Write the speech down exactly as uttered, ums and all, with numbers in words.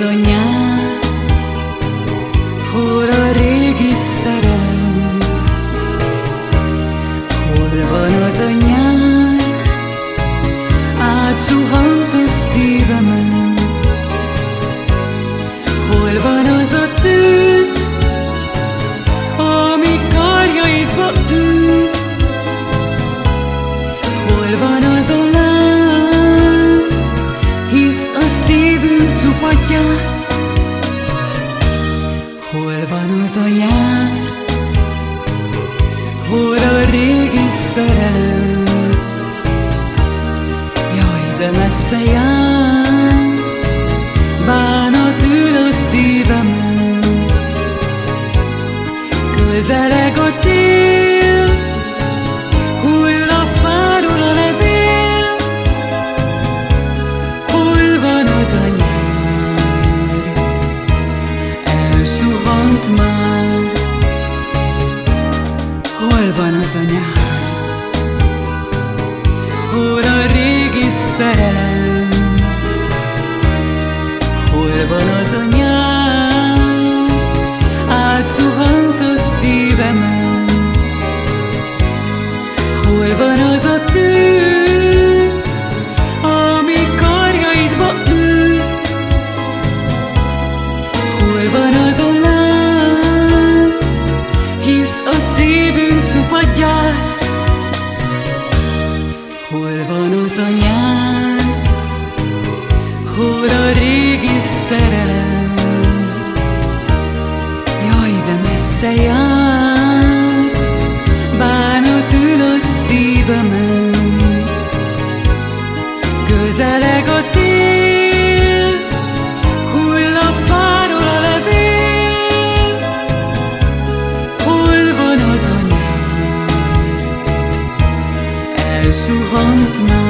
a nyár, hol a régi szerelem? Hol van az a nyár, átsuhant a szívemen? Hol van az a tűz, ami karjaidba űz? Hol van az a láz, hisz a szívünk csupa gyász? Hol van az a nyár, hol a régi szerelem? Jaj, de messze jár, bánat ül a szívemen. Közeleg a tél, hull a fáról a levél. Hol van az a nyár, elsuhant már? Hol van az a nyár, hol a régi szerelem? Hol van az a nyár, átsuhant a szívemen? Hol van az a tűz, ami karjaidba űz? Hol van az a láz, hisz a szívünk csupa gyász? Hol van az a nyár, hol a régi szerelem? Jaj, de messze jár, bánat ül a szívemen. Közeleg a tél, hull a fáról a levél. Hol van az a nyár, elsuhant már?